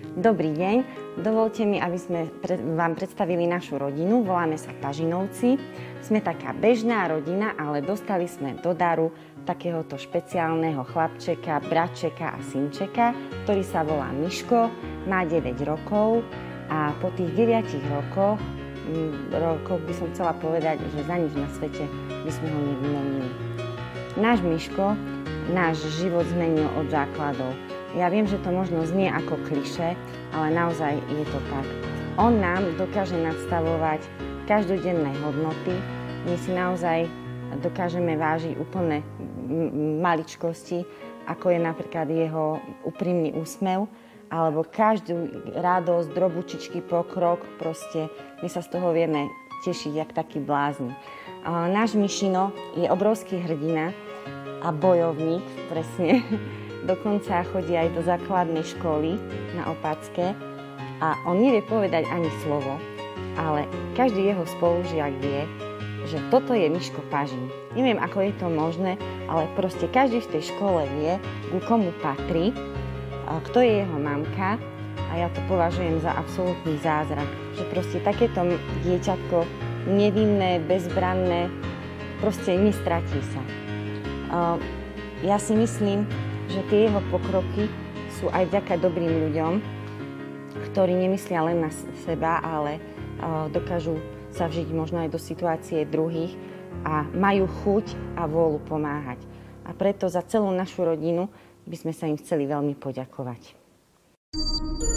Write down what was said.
Dobrý deň, dovolte mi, aby sme vám predstavili našu rodinu. Voláme sa Pažinovci. Sme taká bežná rodina, ale dostali sme do daru takéhoto špeciálneho chlapčeka, bratčeka a synčeka, ktorý sa volá Miško, má 9 rokov a po tých 9 rokoch by som chcela povedať, že za nič na svete by sme ho nevymenili. Náš Miško náš život zmenil od základov. Ja viem, že to možno znie ako klišé, ale naozaj je to tak. On nám dokáže nadstavovať každodenné hodnoty. My si naozaj dokážeme vážiť úplne maličkosti, ako je napríklad jeho úprimný úsmev, alebo každú radosť, drobučičky, pokrok, proste my sa z toho vieme tešiť, jak taký blázni. Náš Mišino je obrovský hrdina a bojovník, presne. Dokonca chodí aj do základnej školy na Opatske a on nevie povedať ani slovo, ale každý jeho spolužiak vie, že toto je Miško Pažin. Neviem, ako je to možné, ale proste každý v tej škole vie, ku komu patrí, kto je jeho mamka a ja to považujem za absolútny zázrak. Že proste takéto dieťatko, nevinné, bezbranné, proste nestratí sa. Ja si myslím, že tie jeho pokroky sú aj vďaka dobrým ľuďom, ktorí nemyslia len na seba, ale dokážu sa vžiť možno aj do situácie druhých a majú chuť a vôľu pomáhať. A preto za celú našu rodinu by sme sa im chceli veľmi poďakovať.